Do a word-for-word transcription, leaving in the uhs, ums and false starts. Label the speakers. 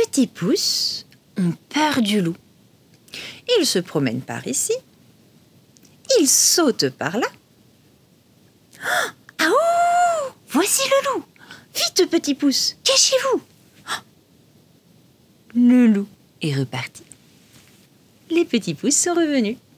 Speaker 1: petits pouces ont peur du loup. Ils se promènent par ici. Ils sautent par là. Ah ouh! Voici le loup! Vite, petits pouces, cachez-vous! Le loup est reparti. Les petits pouces sont revenus.